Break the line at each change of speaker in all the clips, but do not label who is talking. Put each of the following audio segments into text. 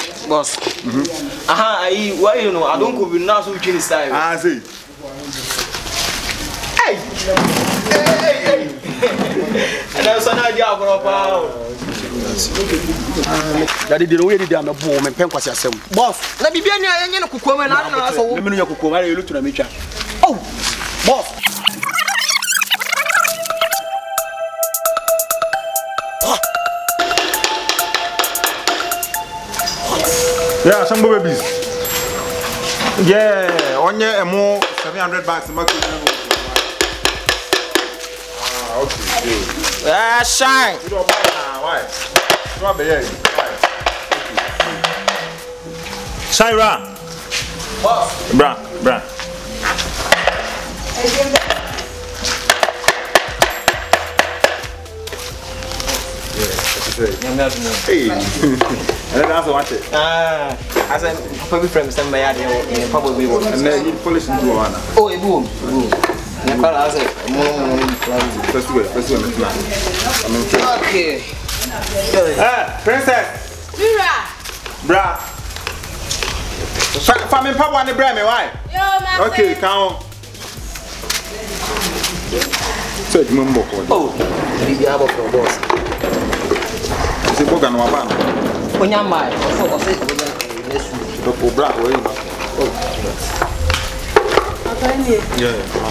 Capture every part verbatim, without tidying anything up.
boss. Aha, I why you know I don't go with now so we change style.
Ah, see.
Hey. Hey, hey. And I saw na dia agro pa.
Daddy did we did am bo me pen kwase asem.
Boss, na bibia ni ayenye no kokoma na na so.
Me no yakokoma na yelu tuna mecha.
Oh, boss.
Yeah, some babies. Yeah, on your more seven hundred bucks. Ah, okay.
Ah, shine.
You don't buy now, why? You don't buy here. Shira.
Boss.
Bra, bra. Hey, and then also watch it.
Ah, as I'm probably from some bad and probably will.
And then you polish into one.
Oh, a boom, boom. And call us a more
First way, first way,
okay.
Ah, princess.
Mira.
Bra. Family papa want the bra me why?
Yo, my
Okay, count. So it's mumbo for.
Oh, the abo for boss.
Se boga no abana.
Onya mai, o o se onya nesu.
Do po bra we no. Oh.
Atani.
Yeah.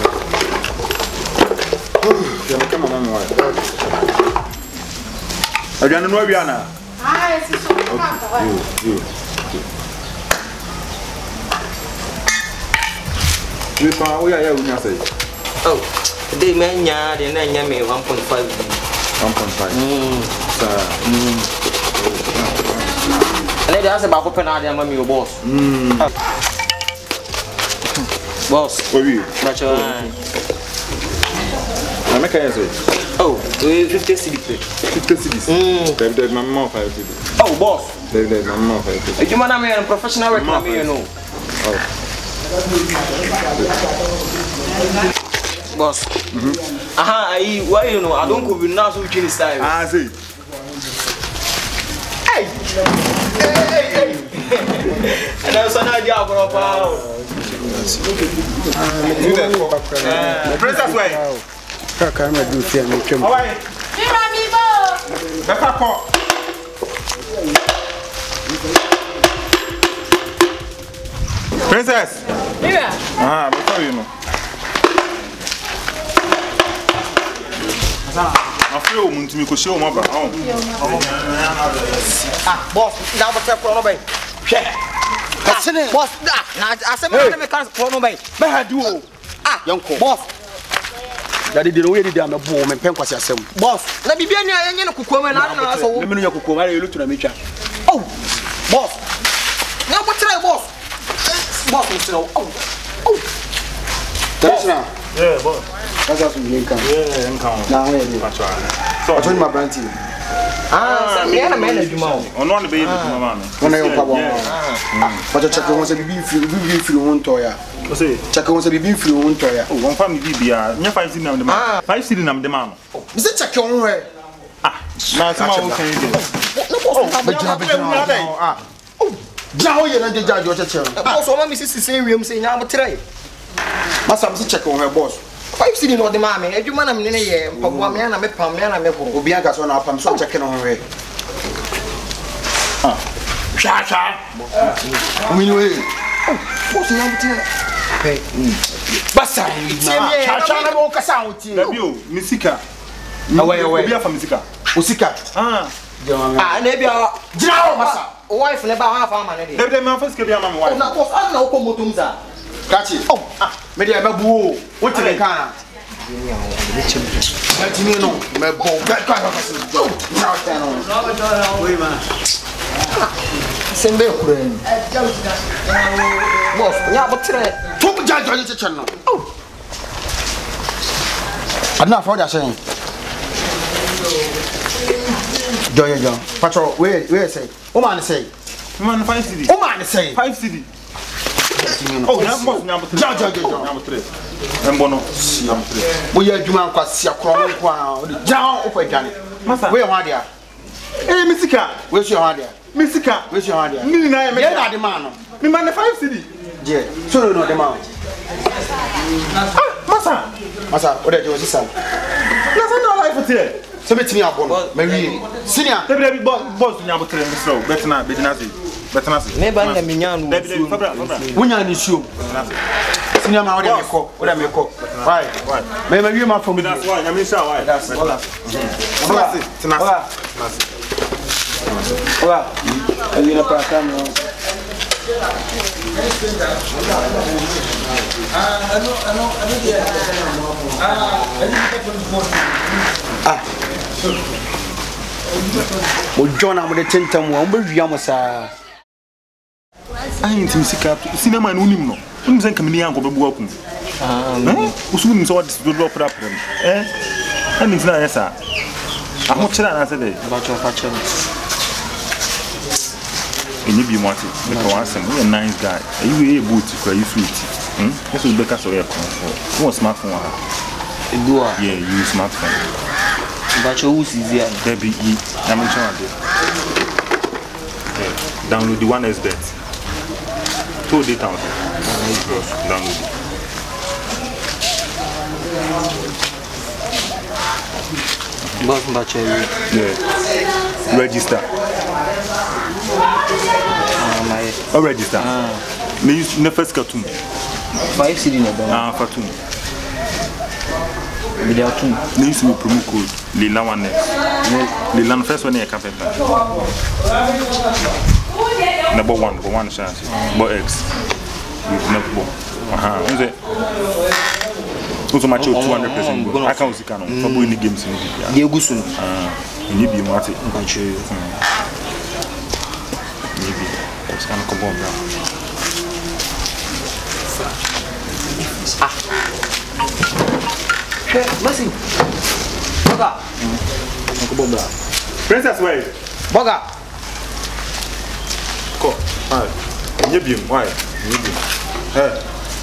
Ya me kama mama why. Adriana no abiana.
Ah, esse sou o papo, vai.
You. We fa we ya unya say.
Oh, today man nya de na nya me one point five.
one point five. Mm. Sir.
Mm. And they ask about open area mommy boss. Mm. Boss.
For you.
That's all.
I make a say.
Oh, fifty C D.
fifty cities. Mm. There there's my mom five cities.
Oh, boss.
There there's my mom five cities.
You man am a professional worker me you know.
Oh.
Boss. Mhm. Aha, I why you know I don't go with now so we change style.
Ah, see.
Hey. Hey, hey, hey. And I saw na dia agro pa.
Princess way.
Kaka na do fear me twem.
Alright.
Mira, amigo.
Better call. Princess.
Mira.
Ah, before you know. I feel want to make a show, my brother.
Ah, boss, now but tell Chrono Bay. Boss, now I said, I can't Chrono Bay.
Be do.
Ah,
young co.
boss.
Daddy did we did am bo me pen kwase asem.
Boss, na bibia ni ayenye no kokoma na na so.
Me no yakokoma na yelu tuna mecha.
Oh, boss. Now what try boss? Boss, Mister Oh. Oh.
That's now.
Yeah, boss.
That's what we can.
Yeah, I'm coming.
Now where you? So I told my brand team.
Ah, so me na man adwuma o.
On one baby to mama.
When I papa. Ah. But check on say bibi feel bibi feel won toya.
Say
check on say bibi feel won toya.
Oh, one family bibia. Nya five cedi na dem. five cedi na dem am.
Me say check on where.
Ah, na some how can you do?
No boss,
But you have ah. Oh, jaw ye na dey judge your check.
boss o ma mi sisi sen wiem say nya mo try.
Masa me check on her boss.
Five cedi no de ma me. Adwuma na me ne ye mpaboa me na me pam me na me bo.
Obi anga so na pam so check on her.
Ah. Cha cha.
We know it.
Boss nya mo try.
Hey. Basa.
Cha
Cha na mo kasa oti.
Dabio, misika.
Away away.
Obi afa misika.
Osika.
Ah.
Ah, na bia
Gira o masa.
Wife ne ba ha fa ma ne de.
David man first ke bia mama wife.
Na boss, an na ko motum za.
Kachi. Oh, ah, me dey ababu o. What the kana? Let me know. Me bo. Get kwa kwa kwa. Oh, now stand on. Wait man.
Sembe kure. Boss, nya bo tre.
Tum jajo ni cheche no. Oh. Adna for that saying. Joy John. Patrol, where where say? O man say.
Man five cedi.
O man say.
five cedi. Oh, na boss na bo.
Ja ja ja.
Na bo tre. Embono. Na bo tre.
Wo ye adwuma kwase akro nko a. Ja o kwa dwane.
Masa.
We ho ade a.
Eh, misika.
We so ho ade a.
Misika.
Which one are
Ni na me.
Yeah, na the man.
Me man five cedi.
Yeah. So no the man.
Ah, masa.
Masa, what are you saying?
Na say no life here.
So me timi abon. Me wi. Senior.
Debi debi boss boss nya botre me slow. Betina bedina say. Betina say.
Me ban na me nya no.
Debi debi fabra fabra.
Wonya ni suo. Senior ma what me ko. What me ko. Why? Why? Me me wi ma from.
That's why. Nya me sha why. That's why. Tinasi. Tinasi.
Ola. Ayi na pra kam no. Ah. Mo John am de tentam wo mbe wia mo sa.
Ayi ntim sika cinema no unim no. Unim sen kamini anko bebu akum. Ah. Eh? Usunim so what do drop rap. Eh? Ani ntina yesa. Amo chira na se dey.
Ba cho fa chira.
Any be more because once you're a nice guy, you able to cry fruit. Hmm? This will be because of your phone. Smartphone.
Yeah,
you smartphone.
But you use easier.
Baby, I'm sure. Download the one is bet. Two data. Download it.
Boss battery.
Yeah. Register. Oh, register. Ah. Me use the first cartoon.
Five cedi na ba.
Ah, cartoon.
Video two.
Me use my promo code Leila one next. Leila first one here capital. Number one, number one chance. But X. With number. Aha. Is it? Also match two hundred percent. I can't see canon. For boy in the games in the.
Dey go soon.
Ah. You need be mate.
Control.
Maybe. It's gonna come on now.
Ah. Hey, Mercy. Boga. Come on, bro.
Princess, wait.
Boga.
Go. Hi. You be why? You be. Hey.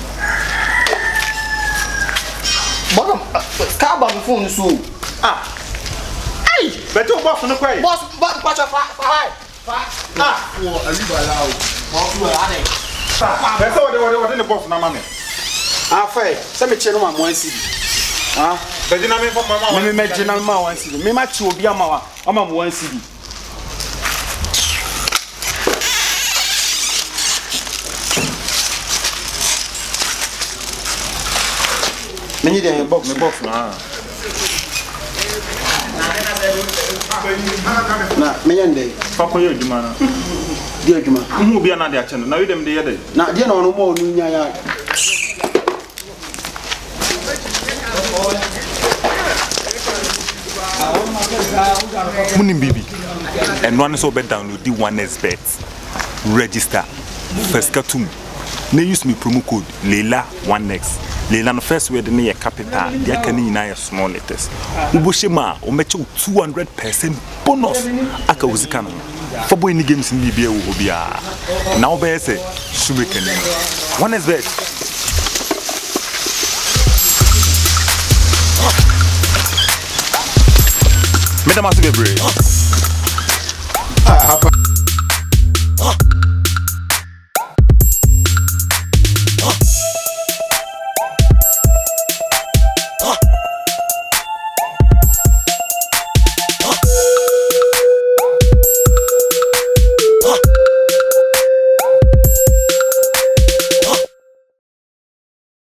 Boga. Ka ba phone so. Ah. Hey.
Beto boss no kwai.
Boss, boss, watch your fa. Fa.
Ah, wo aliba lao.
Mo ku e ade.
Beto what what what the boss na mama.
Ah, fai. Se me che no ma mo ansi. Ah,
Beto na me for mama.
me me je na ma wan si. Me ma chi obi ama wa. Ama mo wan si. Me ni dey box
Me box na.
na me nyande.
Papa yo juma na.
Di adwuma.
Mu bia na dey a chendo. Na we dem dey yede.
Na di na ono mo onu nya ya.
Munim bibi. And one so bet download the one is bet. Register. First cartoon. They use me promo code Leila one X. Leila no first word in your capital. They can in your small letters. Uboshema o mecho two hundred percent bonus. Aka uzikana. For boy any games in B B A obia. Now be say shubeken. One is bet. Mesdames et messieurs,